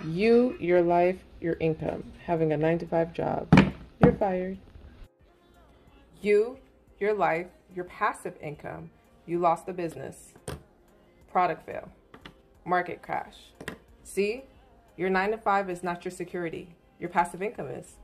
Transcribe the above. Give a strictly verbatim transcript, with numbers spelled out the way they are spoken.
You, your life, your income, having a nine to five job. You're fired. You, your life, your passive income. You lost the business. Product fail. Market crash. See, your nine to five is not your security. Your passive income is.